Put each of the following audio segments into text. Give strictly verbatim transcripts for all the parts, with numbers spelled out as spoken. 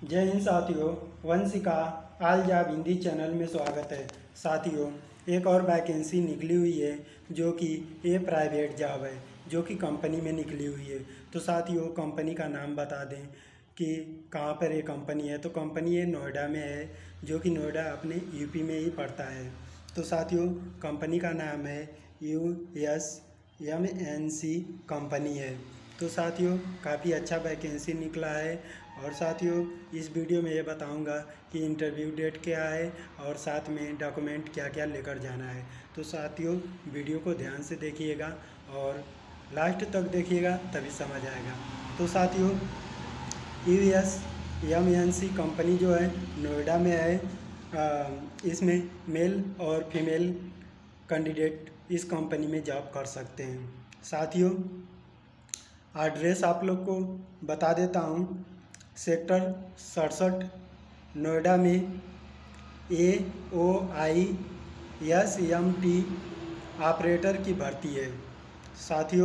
जय हिंद साथियों, Vanshika all job Hindi channel में स्वागत है। साथियों, एक और वैकेंसी निकली हुई है जो कि ये प्राइवेट जॉब है, जो कि कंपनी में निकली हुई है। तो साथियों, कंपनी का नाम बता दें कि कहाँ पर ये कंपनी है। तो कंपनी ये नोएडा में है, जो कि नोएडा अपने यूपी में ही पड़ता है। तो साथियों, कंपनी का नाम है U S M N C company है। तो साथियों, काफ़ी अच्छा वैकेंसी निकला है। और साथियों, इस वीडियो में ये बताऊंगा कि इंटरव्यू डेट क्या है और साथ में डॉक्यूमेंट क्या क्या लेकर जाना है। तो साथियों, वीडियो को ध्यान से देखिएगा और लास्ट तक देखिएगा, तभी समझ आएगा। तो साथियों, U S M N C company जो है नोएडा में है। आ, इसमें मेल और फीमेल कैंडिडेट इस कंपनी में जॉब कर सकते हैं। साथियों, एड्रेस आप लोग को बता देता हूँ। सेक्टर सड़सठ नोएडा में A O I S M T operator की भर्ती है। साथियों,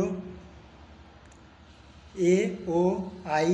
ए ओ आई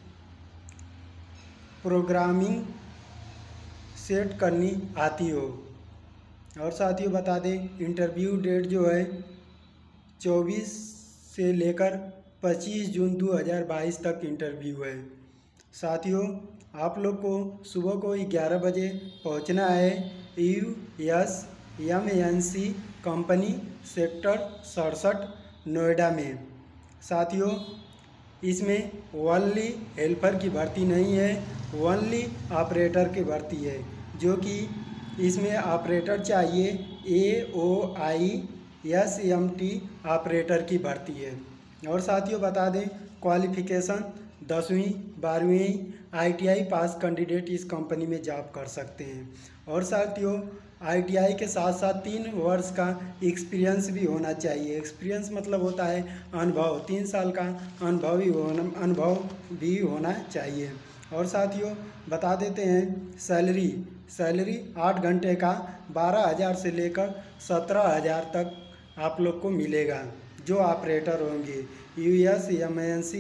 प्रोग्रामिंग सेट करनी आती हो। और साथियों, बता दें इंटरव्यू डेट जो है चौबीस से लेकर पच्चीस जून दो हज़ार बाईस तक इंटरव्यू है। साथियों, आप लोग को सुबह को ग्यारह बजे पहुंचना है U S M N C company sector सड़सठ नोएडा में। साथियों, इसमें ओनली हेल्पर की भर्ती नहीं है, ओनली ऑपरेटर की भर्ती है, जो कि इसमें ऑपरेटर चाहिए। A O I S M T operator की भर्ती है। और साथियों, बता दें क्वालिफ़िकेशन दसवीं बारहवीं I T I pass candidate इस कंपनी में जॉब कर सकते हैं। और साथियों, आई टी आई के साथ साथ तीन वर्ष का एक्सपीरियंस भी होना चाहिए। एक्सपीरियंस मतलब होता है अनुभव, तीन साल का अनुभव ही होना अनुभव भी होना चाहिए। और साथियों, बता देते हैं सैलरी सैलरी आठ घंटे का बारह हज़ार से लेकर सत्रह हज़ार तक आप लोग को मिलेगा, जो ऑपरेटर होंगे। U S M N C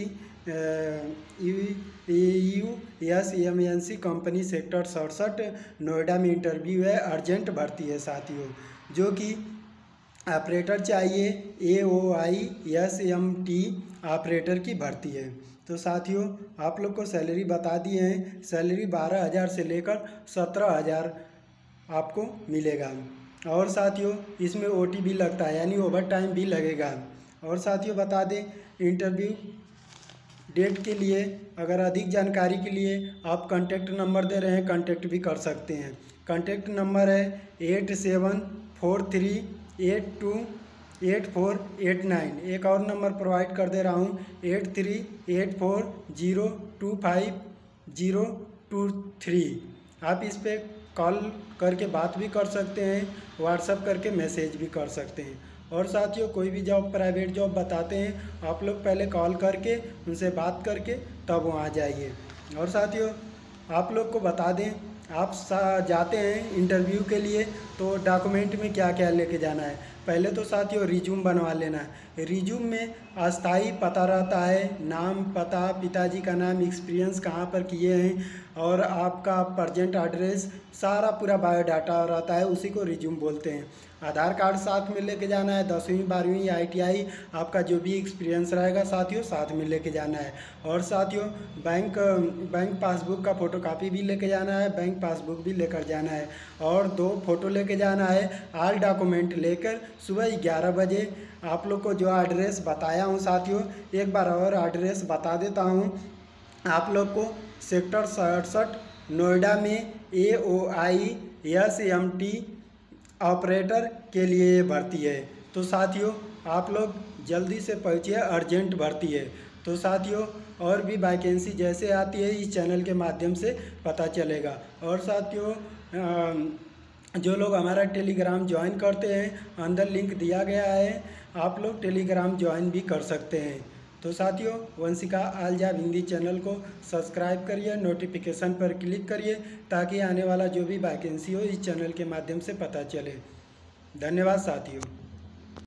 U S M N C company sector सड़सठ नोएडा में इंटरव्यू है। अर्जेंट भर्ती है साथियों, जो कि ऑपरेटर चाहिए। A O I S M T operator की भर्ती है। तो साथियों, आप लोग को सैलरी बता दिए हैं। सैलरी बारह हज़ार से लेकर सत्रह हज़ार आपको मिलेगा। और साथियों, इसमें ओ टी भी लगता है, यानी ओवर टाइम भी लगेगा। और साथियों, बता दें इंटरव्यू डेट के लिए अगर अधिक जानकारी के लिए आप कॉन्टैक्ट नंबर दे रहे हैं, कॉन्टैक्ट भी कर सकते हैं। कॉन्टैक्ट नंबर है eight seven four three eight two eight four eight nine. एक और नंबर प्रोवाइड कर दे रहा हूँ, eight three eight four zero two five zero two three. आप इस पर कॉल करके बात भी कर सकते हैं, व्हाट्सएप करके मैसेज भी कर सकते हैं। और साथियों, कोई भी जॉब प्राइवेट जॉब बताते हैं, आप लोग पहले कॉल करके उनसे बात करके तब वहाँ जाइए। और साथियों, आप लोग को बता दें, आप जाते हैं इंटरव्यू के लिए तो डॉक्यूमेंट में क्या क्या लेके जाना है। पहले तो साथियों रिज्यूम बनवा लेना है। रिज्यूम में अस्थाई पता रहता है, नाम, पता, पिताजी का नाम, एक्सपीरियंस कहाँ पर किए हैं और आपका प्रेजेंट एड्रेस, सारा पूरा बायोडाटा रहता है, उसी को रिज्यूम बोलते हैं। आधार कार्ड साथ में लेके जाना है, दसवीं बारहवीं आई टी आई आपका जो भी एक्सपीरियंस रहेगा साथियों साथ में लेके जाना है। और साथियों, बैंक बैंक पासबुक का फ़ोटोकॉपी भी लेके जाना है, बैंक पासबुक भी लेकर जाना है और दो फ़ोटो लेके जाना है। ऑल डॉक्यूमेंट लेकर सुबह ग्यारह बजे आप लोग को जो एड्रेस बताया हूँ साथियों, एक बार और एड्रेस बता देता हूँ आप लोग को। सेक्टर सड़सठ नोएडा में A O I S M T operator के लिए भर्ती है। तो साथियों, आप लोग जल्दी से पहुँचिए, अर्जेंट भर्ती है। तो साथियों, और भी वैकेंसी जैसे आती है इस चैनल के माध्यम से पता चलेगा। और साथियों, जो लोग हमारा टेलीग्राम ज्वाइन करते हैं, अंदर लिंक दिया गया है, आप लोग टेलीग्राम ज्वाइन भी कर सकते हैं। तो साथियों, Vanshika all job Hindi channel को सब्सक्राइब करिए, नोटिफिकेशन पर क्लिक करिए, ताकि आने वाला जो भी वैकेंसी हो इस चैनल के माध्यम से पता चले। धन्यवाद साथियों।